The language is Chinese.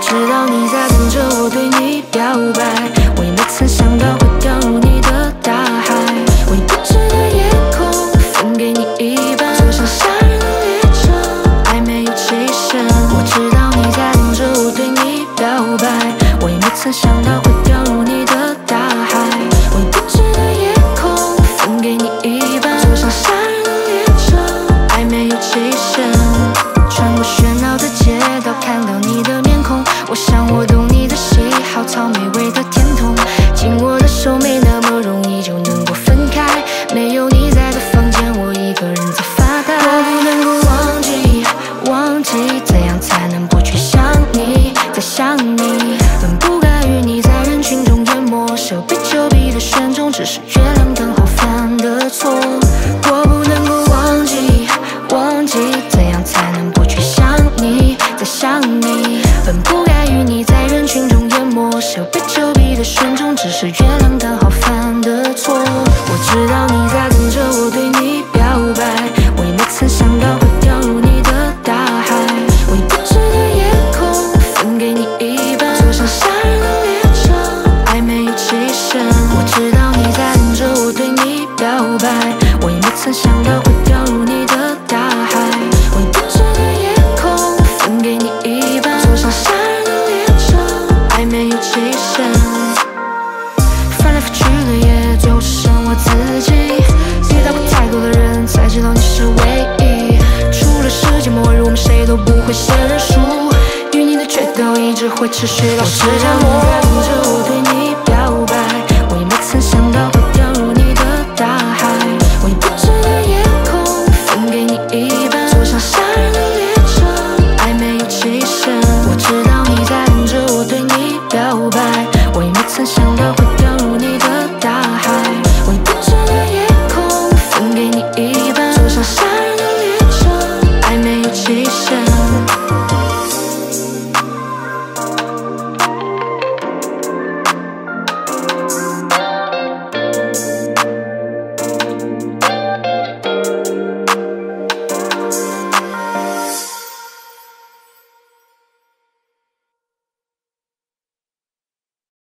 知道你在等着我对你表白，我也没曾想到会掉入你的大海。我以不知的夜空分给你一半，就像杀人的列车，爱没有期限。我知道你在等着我对你表白，我也没曾想到会掉入你的大海。我以不知的夜空分给你一半，就像杀人的列车，爱没有期限。穿过喧闹的街道，看到你的面孔，我想我懂你的喜好，草莓味的甜筒，紧握的手没那么容易就能够分开。没有你在的房间，我一个人在发呆。我不能够忘记，怎样才能不去想你，再想你？本不该与你在人群中淹没，手被丘比特选中，只是月亮刚好犯的错。我不能够忘记，怎样才能不去想你，再想你？本不该与你在人群中淹没，手被丘比特选中，只是月亮刚好犯的错。我知道你在等着我对你表白，我也没曾想到会掉入你的大海。我以不知的夜空分给你一半，就像杀人的列车，爱没有期限。我知道你在等着我对你表白，我也没曾想到会掉入你的大海。我以不知的夜空分给你一半，就像杀人的列车，爱没有期限。翻来覆去的夜，最后只剩我自己。遇到过太多的人，才知道你是唯一。除了世界末日，我们谁都不会先认输。与你的决斗一直会持续到世界末日。